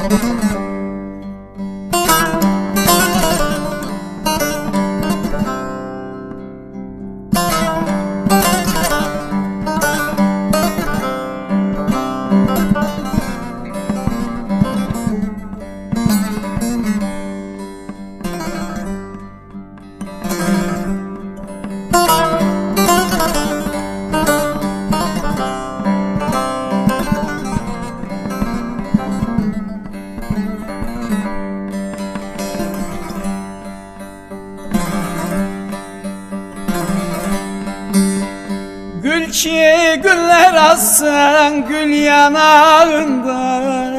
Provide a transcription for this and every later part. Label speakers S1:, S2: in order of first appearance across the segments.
S1: Gül güller assın gül yanağında,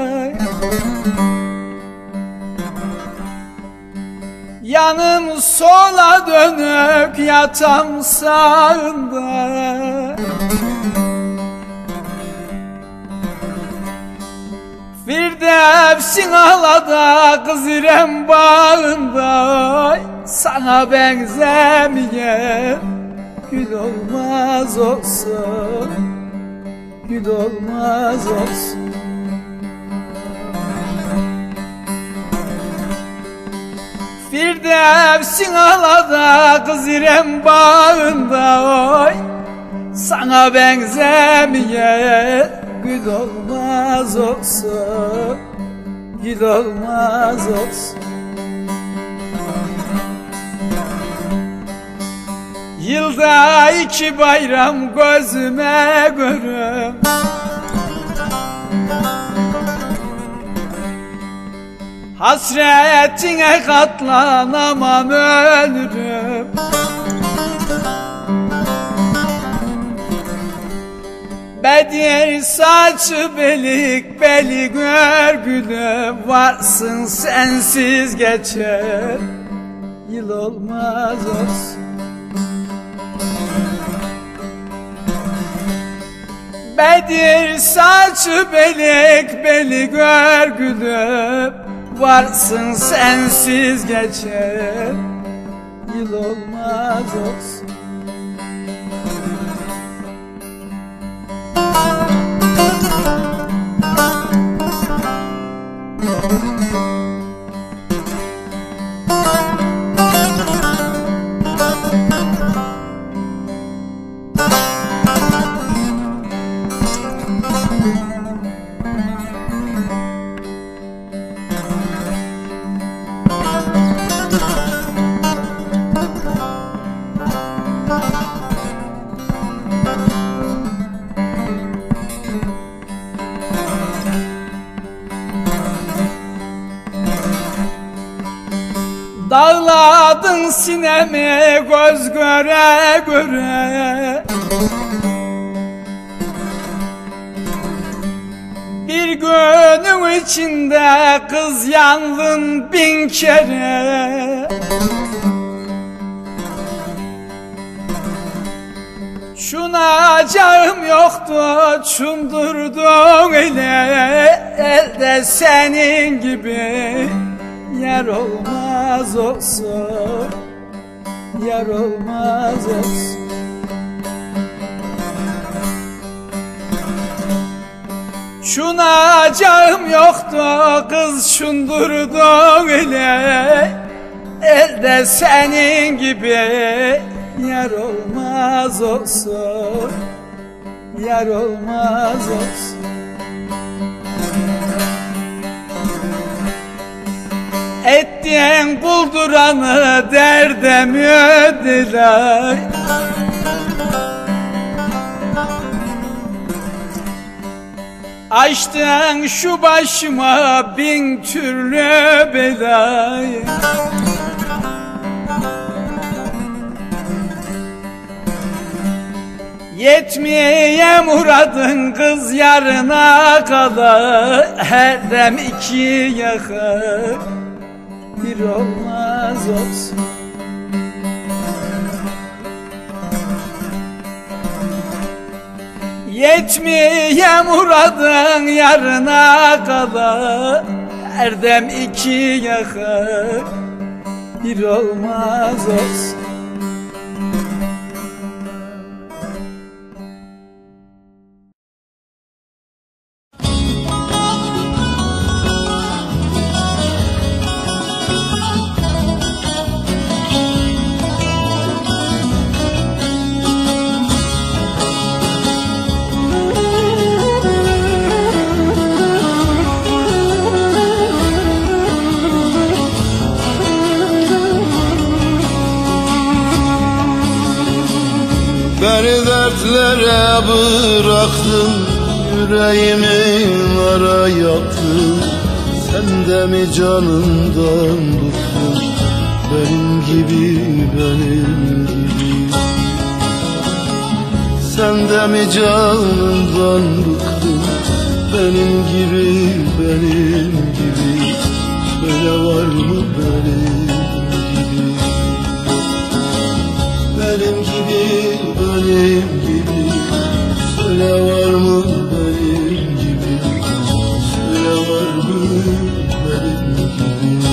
S1: yanım sola dönük yatam sağında. Firdevs'in ağlada kız İrem bağında, sana benzemeyen gül olmaz olsun, gül olmaz olsun. Firdevs'in ağlada kız İrem bağında, oy sana benzemeyen gül olmaz olsun, gül olmaz olsun. Yılda iki bayram gözüme görüm, hasretine katlanamam ölürüm. Bedir saçı belik belik örgülüm, varsın sensiz geçer yıl olmaz olsun. Bedir saçı belik belik örgülüm, varsın sensiz geçer yıl olmaz olsun. Dağladın sinemi göz göre göre, bir günün içinde kız yandın bin kere. Şunacağım yoktu çundurdun öyle, elde senin gibi yar olmaz olsun, yar olmaz olsun. Şunacağım yoktu kız şundurdun öyle, elde senin gibi yar olmaz olsun, yar olmaz olsun. Ettiğin kulduranı derde mi ödüler? Açtın şu başıma bin türlü belayı. Yetmeye muradın kız yarına kadar, her dem iki yaka bir olmaz olsun. Yetmeye muradın yarına kadar, her dem iki yaka bir olmaz olsun.
S2: yere bıraktım, yüreğimi nara yaktım. Sen de mi canımdan bıktın, benim gibi, benim gibi? Sen de mi canımdan bıktın, benim gibi, benim gibi? Böyle var mı benim gibi? Benim gibi, benim gibi? Söyle var mı benim gibi? Söyle var mı benim gibi?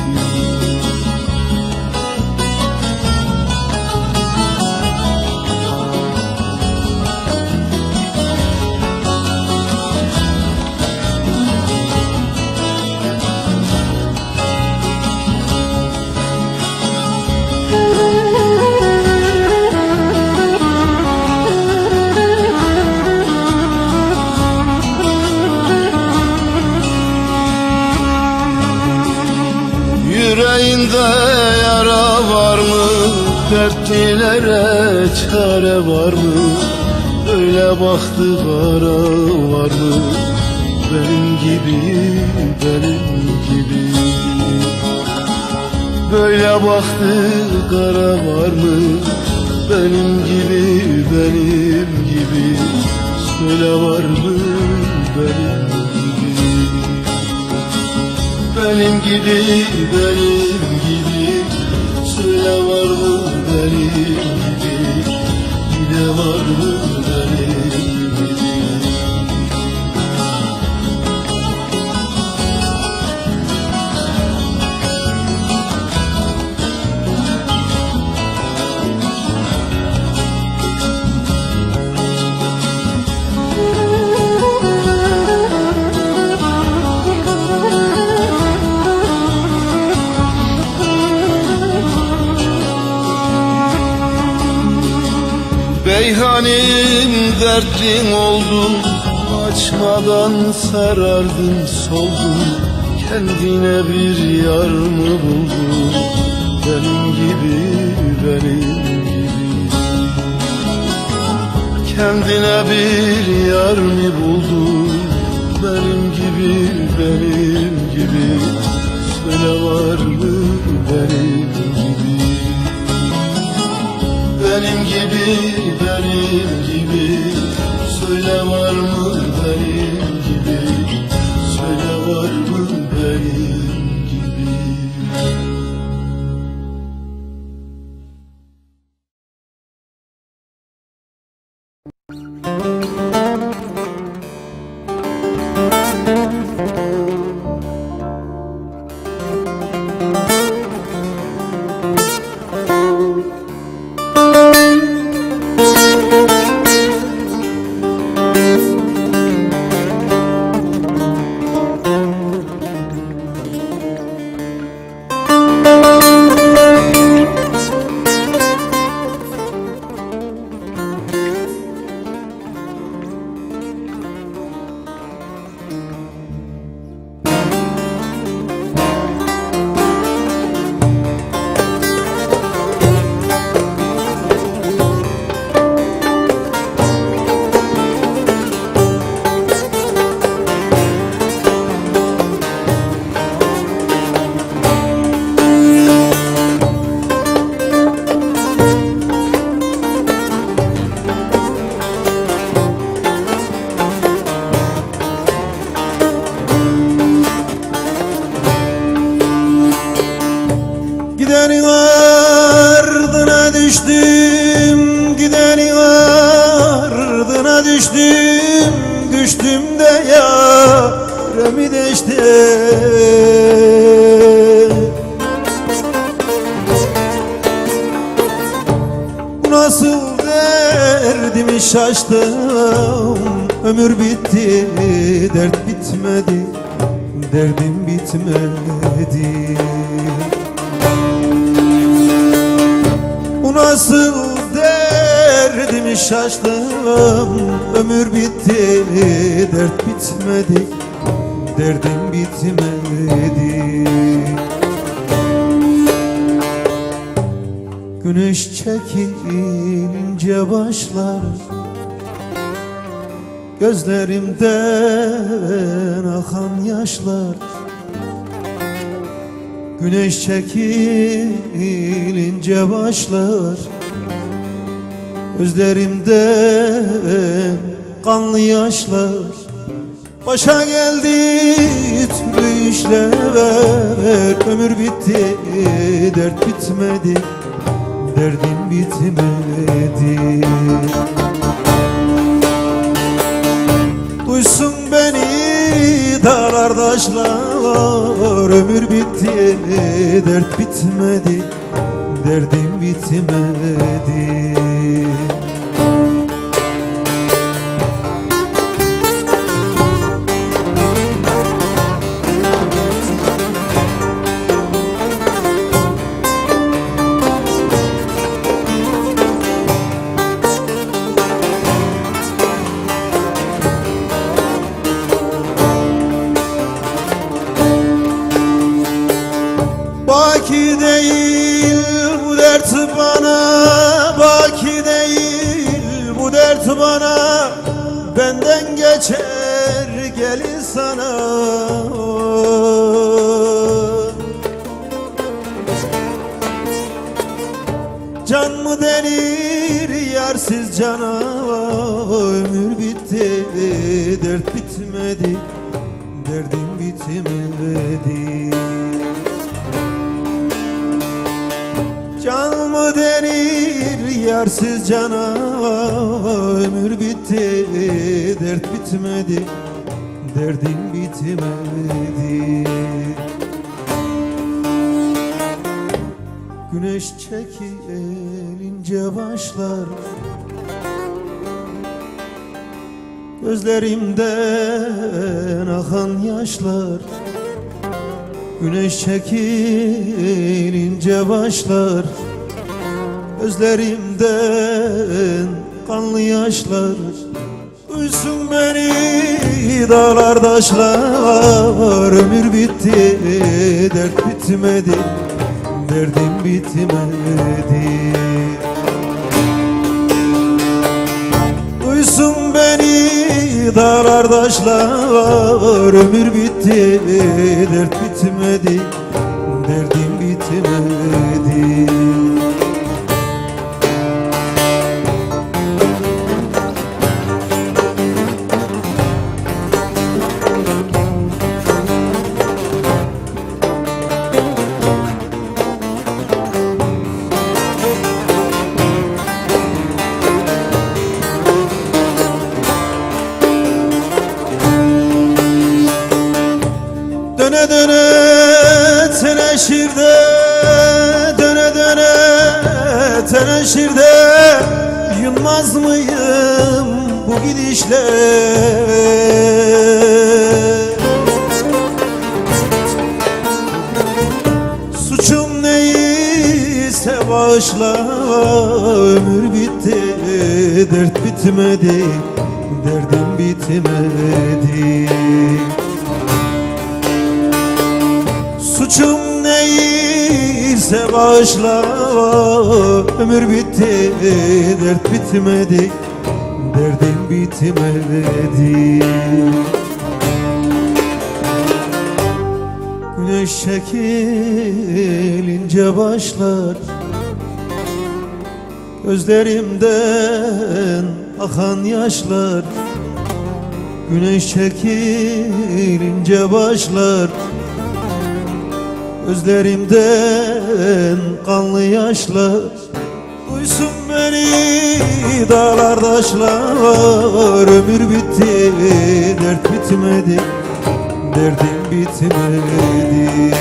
S2: Yüreğinde yara var mı? Dertlilere çare var mı? Öyle baktı kara var mı? Benim gibi, benim gibi? Böyle baktı kara var mı? Benim gibi, benim gibi? Söyle var mı benim gibi? Benim gibi, benim gibi? Söyle var mı benim gibi? Yine var mı benim gibi? Beyhanim dertlin oldum, açmadan sarardım soldum. Kendine bir yar mı buldun, benim gibi, benim gibi? Kendine bir yar mı buldun, benim gibi, benim gibi? Söyle var mı benim gibi? Benim gibi, benim gibi? Söyle var mı benim gibi? Söyle var mı benim gibi?
S3: Gidenin ardına düştüm, gidenin ardına düştüm. Düştüm de yaremi deştim. Nasıl derdimi şaştım. Ömür bitti, dert bitmedi, derdim bitmedi. Bu nasıl derdimi şaştım. Ömür bitti, dert bitmedi, derdim bitmedi. Güneş çekilince başlar Gözlerimden akan yaşlar, güneş çekilince başlar. Gözlerimden kanlı yaşlar, başa geldi türlü işler. Ömür bitti, dert bitmedi, derdim bitmedi. Duysun beni dağlar taşlar, ömür bitti, dert bitmedi, derdim bitmedi. Baki değil bu dert bana, baki değil bu dert bana. Benden geçer gelir sana. Can mı denir yarsız cana? Ömür bitti, dert bitmedi, derdim bitmedi. Can mı denir yarsız cana? Ömür bitti, dert bitmedi, derdim bitmedi. Güneş çekilince başlar, gözlerimden akan yaşlar. Güneş çekilince başlar, gözlerimden kanlı yaşlar. Duysun beni dağlar taşlar, ömür bitti, dert bitmedi, derdim bitmedi. Duysun beni dağlar taşlar, ömür bitti, dert bitmedi, derdim bitmedi. Döne döne teneşirde, döne döne teneşirde, yunmaz mıyım bu gidişle? Suçum neyse bağışla, ömür bitti, dert bitmedi, derdim bitmedi. Suçum neyse bağışla, ömür bitti, dert bitmedi, derdim bitmedi. Güneş çekilince başlar, gözlerimden akan yaşlar. Güneş çekilince başlar, gözlerimden kanlı yaşlar. Duysun beni dağlar taşlar, ömür bitti, dert bitmedi, derdim bitmedi.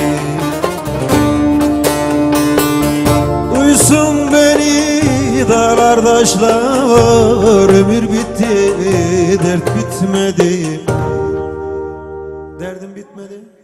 S3: Duysun beni dağlar taşlar, ömür bitti, dert bitmedi, derdim bitmedi.